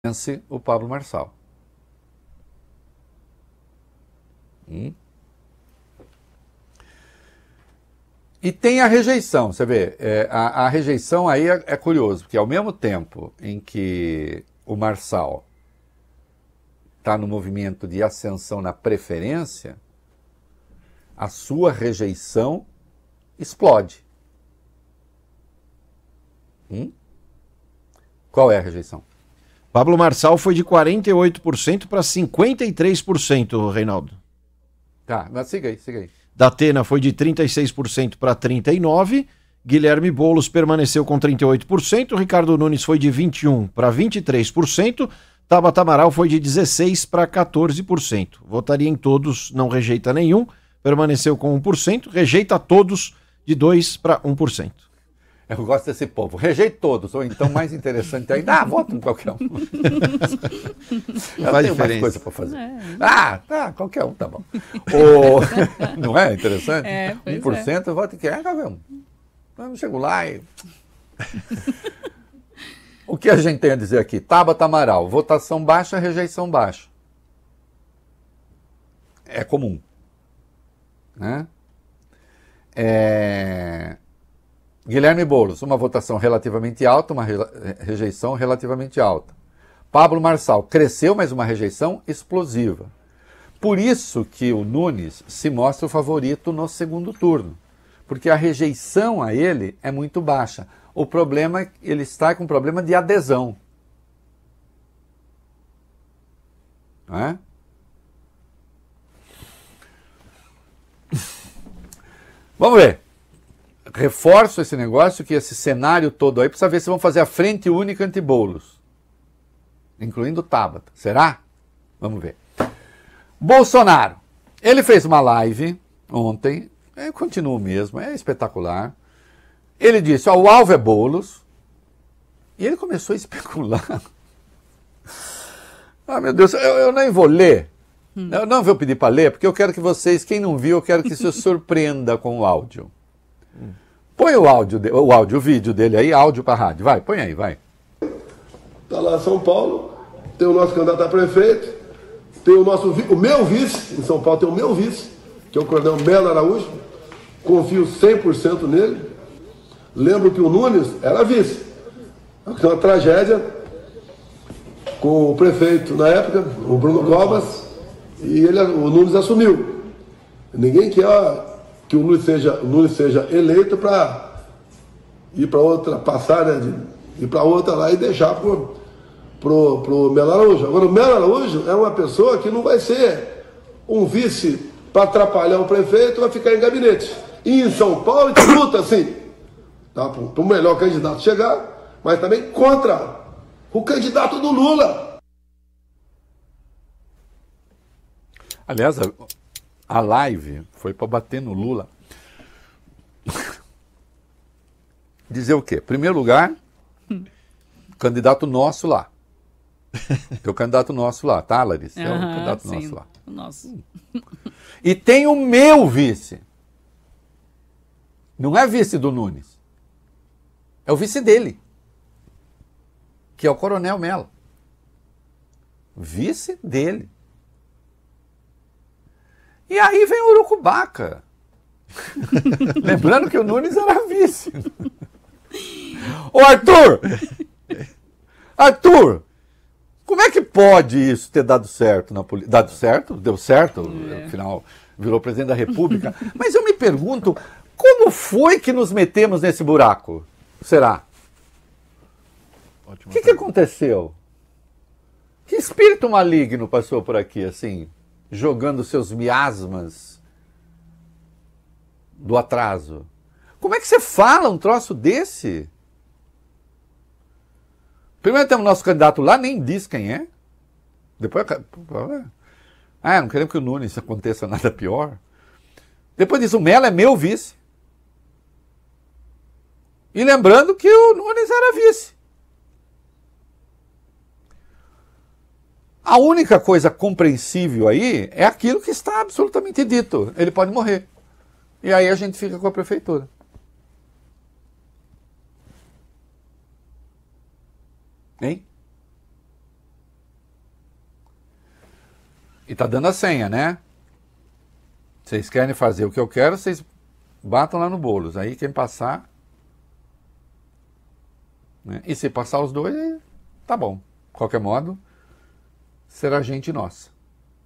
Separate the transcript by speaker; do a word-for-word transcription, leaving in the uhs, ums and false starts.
Speaker 1: vence o Pablo Marçal. Hum? E tem a rejeição, você vê, é, a, a rejeição aí é, é curioso, porque ao mesmo tempo em que o Marçal está no movimento de ascensão na preferência, a sua rejeição explode. Hum? Qual é a rejeição?
Speaker 2: Pablo Marçal foi de quarenta e oito por cento para cinquenta e três por cento, Reinaldo.
Speaker 1: Tá, mas siga aí, siga aí.
Speaker 2: Datena foi de trinta e seis por cento para trinta e nove por cento, Guilherme Boulos permaneceu com trinta e oito por cento, Ricardo Nunes foi de vinte e um por cento para vinte e três por cento, Tabata Amaral foi de dezesseis por cento para quatorze por cento. Votaria em todos, não rejeita nenhum, permaneceu com um por cento, rejeita todos de dois por cento para um por cento.
Speaker 1: Eu gosto desse povo. Rejeito todos, ou então, mais interessante ainda, ah, voto em qualquer um. Eu
Speaker 2: faz
Speaker 1: tenho mais
Speaker 2: diferença.
Speaker 1: coisa para fazer. É. Ah, tá, qualquer um, tá bom. O... Não é interessante?
Speaker 3: É, pois
Speaker 1: um por cento é. Eu voto em quem? É, qualquer um. Eu chego lá e... O que a gente tem a dizer aqui? Tabata Amaral, votação baixa, rejeição baixa. É comum. Né? É... Guilherme Boulos, uma votação relativamente alta, uma re... rejeição relativamente alta. Pablo Marçal, cresceu, mas uma rejeição explosiva. Por isso que o Nunes se mostra o favorito no segundo turno. Porque a rejeição a ele é muito baixa. O problema é que ele está com um problema de adesão. Não é? Vamos ver. Reforço esse negócio, que esse cenário todo aí, precisa ver se vão fazer a frente única anti-Boulos. Incluindo o Tabata. Será? Vamos ver. Bolsonaro. Ele fez uma live ontem, é, continua o mesmo, é espetacular. Ele disse, ó, o alvo é Boulos. E ele começou a especular. Ah, meu Deus, eu, eu nem vou ler. Hum. Eu não vou pedir para ler, porque eu quero que vocês, quem não viu, eu quero que se surpreenda com o áudio. Hum. Põe o áudio, o áudio, o vídeo dele aí, áudio para rádio. Vai, põe aí, vai.
Speaker 4: Tá lá São Paulo, tem o nosso candidato a prefeito, tem o nosso, o meu vice, em São Paulo tem o meu vice, que é o coronel Melo Araújo, confio cem por cento nele. Lembro que o Nunes era vice. Foi uma tragédia com o prefeito na época, o Bruno Covas, e ele, o Nunes assumiu. Ninguém quer que o Nunes seja, o Nunes seja eleito para ir para outra, passar, né, de, ir para outra lá e deixar pro, pro, pro Melo Araújo. Agora, o Melo Araújo é uma pessoa que não vai ser um vice para atrapalhar o prefeito, vai ficar em gabinete. E em São Paulo, a gente luta assim, tá, para o melhor candidato chegar, mas também contra o candidato do Lula.
Speaker 1: Aliás, a, a live foi para bater no Lula. Dizer o quê? Primeiro lugar, candidato nosso lá. Tem o candidato nosso lá, tá, Larissa? É o
Speaker 3: Aham,
Speaker 1: candidato
Speaker 3: sim,
Speaker 1: nosso lá.
Speaker 3: o nosso.
Speaker 1: E tem o meu vice. Não é vice do Nunes. É o vice dele. Que é o Coronel Melo. Vice dele. E aí vem o Urucubaca. Lembrando que o Nunes era vice. Ô Arthur! Arthur! Como é que pode isso ter dado certo na política? Dado certo? Deu certo? É. Afinal, virou presidente da República. Mas eu me pergunto, como foi que nos metemos nesse buraco? Será? O que, que aconteceu? Que espírito maligno passou por aqui, assim, jogando seus miasmas do atraso? Como é que você fala um troço desse? Primeiro temos o nosso candidato lá, nem diz quem é. Depois... Ah, não queremos que o Nunes aconteça nada pior. Depois diz, o Melo é meu vice. E lembrando que o Nunes era vice. A única coisa compreensível aí é aquilo que está absolutamente dito. Ele pode morrer. E aí a gente fica com a prefeitura. Hein? E tá dando a senha, né? Vocês querem fazer o que eu quero, vocês batam lá no Boulos. Aí quem passar... Né? E se passar os dois, tá bom. De qualquer modo, será gente nossa.